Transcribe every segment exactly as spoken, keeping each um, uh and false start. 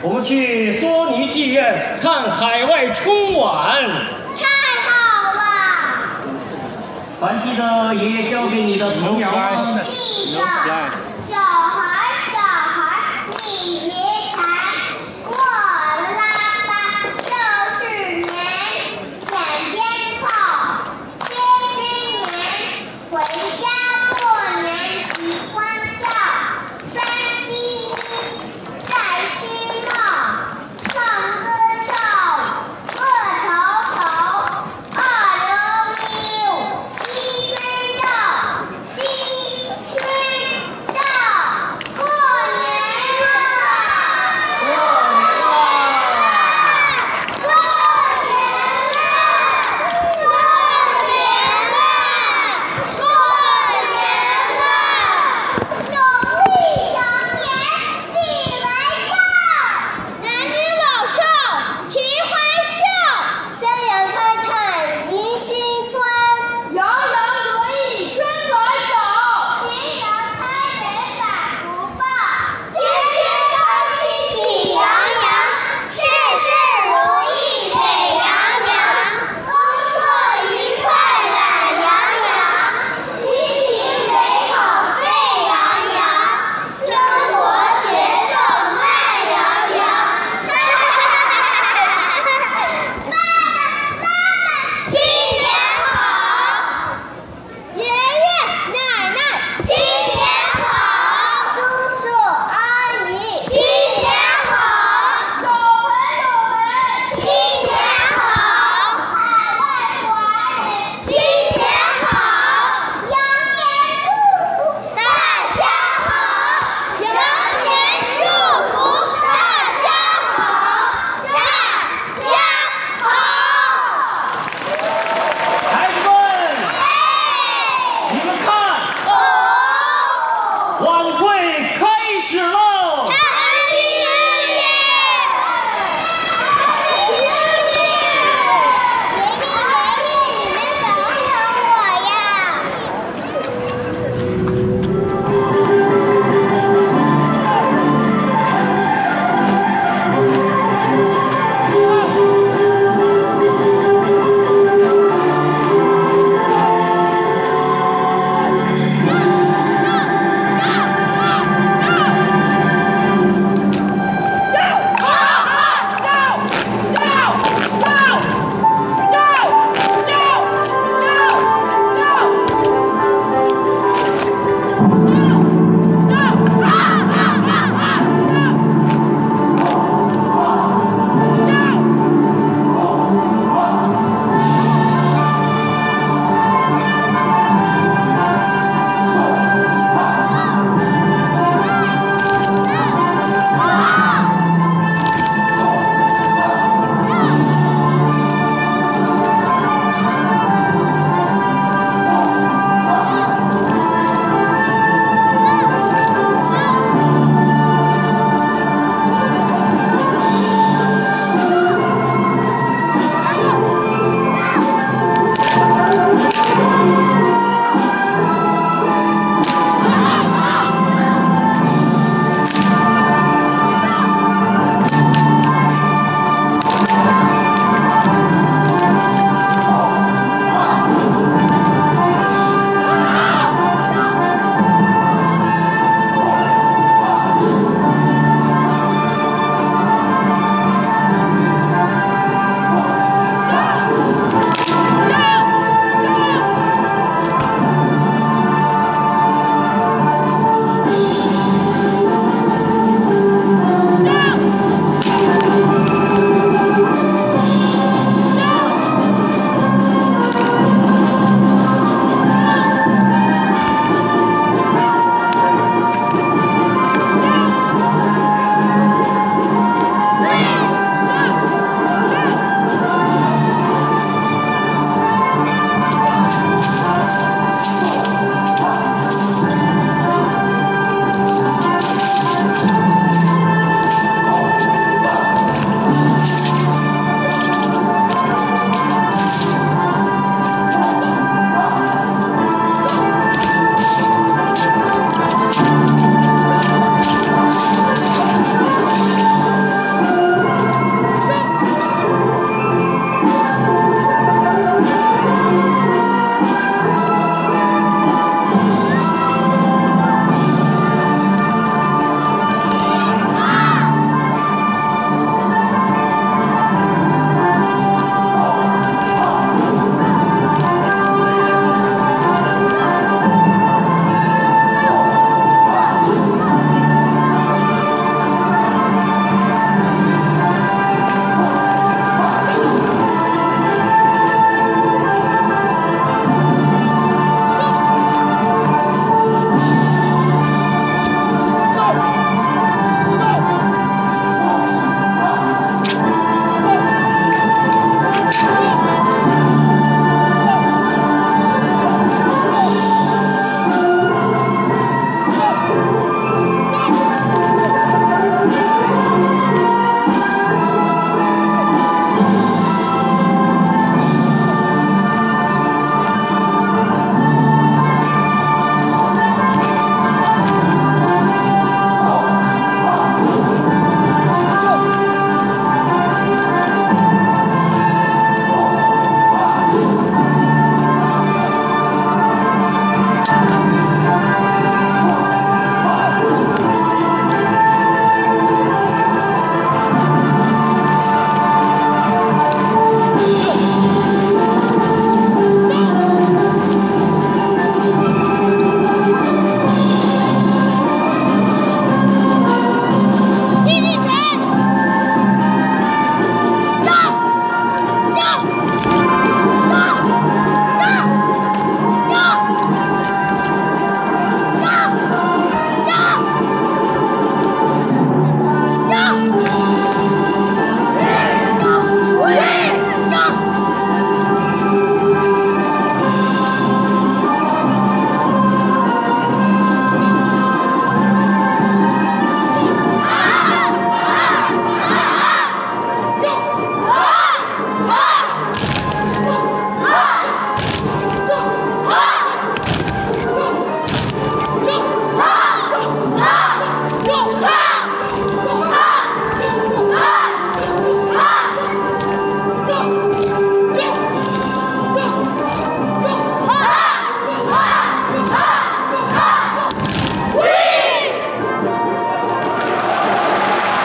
我们去索尼剧院看海外春晚。 太好了！ 还记得爷爷教给你的童谣吗？ 记着，小孩小孩，你别馋，过拉巴就是年，捡鞭炮，接春年，回家过年齐欢笑，穿新衣，戴新帽，唱歌跳，乐潮潮，二六六，新春到，新春到。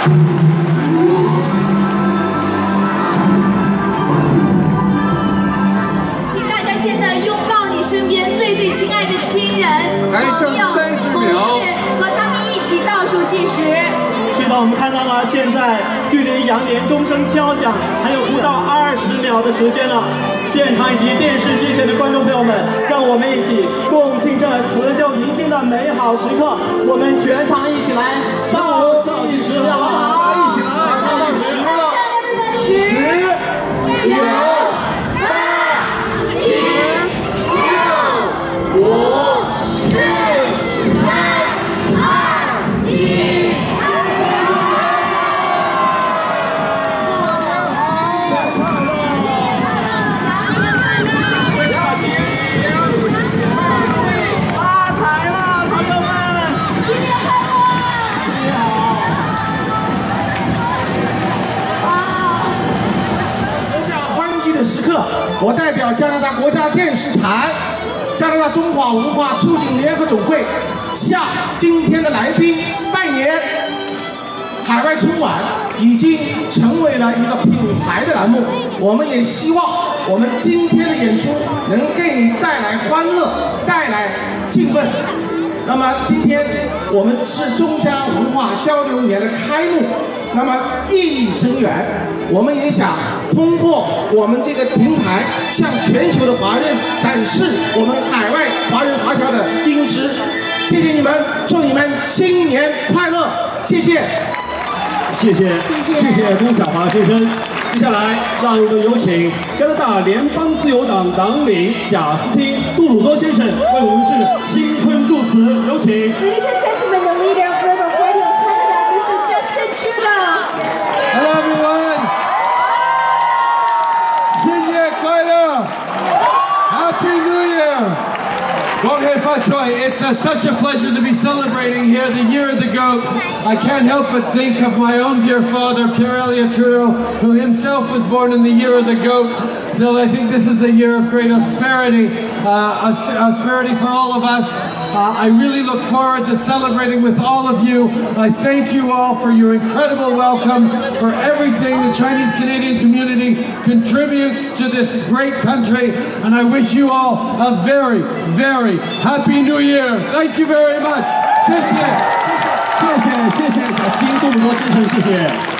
请大家现在拥抱你身边最最亲爱的亲人、朋友、同事，和他们一起倒数计时。 是的，我们看到了，现在距离羊年钟声敲响还有不到二十秒的时间了。现场以及电视机前的观众朋友们，让我们一起共庆这辞旧迎新的美好时刻。我们全场一起来倒计时，好不好？一起来倒计时，十、九、八、七、六、五。 时刻，我代表加拿大国家电视台、加拿大中华文化促进联合总会，向今天的来宾拜年。海外春晚已经成为了一个品牌的栏目，我们也希望我们今天的演出能给你带来欢乐，带来兴奋。那么今天我们是中加文化交流年的开幕，那么意义深远。我们也想通过我们这个平台，向全球的华人展示我们海外华人华侨的英姿。谢谢你们，祝你们新年快乐！谢谢， 谢谢，谢谢龚小华先生。接下来，让我们有请加拿大联邦自由党党领贾斯汀·杜鲁多先生为我们致新春祝词，有请。 Ladies and gentlemen, the leader of Liberal Party of Canada, Mister Justin Trudeau. Hello, everyone. 新年快乐 Happy New Year. Gonghe Fa Choi, it's uh, such a pleasure to be celebrating here the Year of the Goat. I can't help but think of my own dear father, Pierre Elliott Trudeau, who himself was born in the Year of the Goat. So I think this is a year of great prosperity, uh, prosperity for all of us. Uh, I really look forward to celebrating with all of you. I thank you all for your incredible welcome, for everything the Chinese Canadian community contributes to this great country, and I wish you all a very, very Happy New Year. Thank you very much. 谢谢，谢谢，谢谢贾斯汀·杜鲁多先生，谢谢。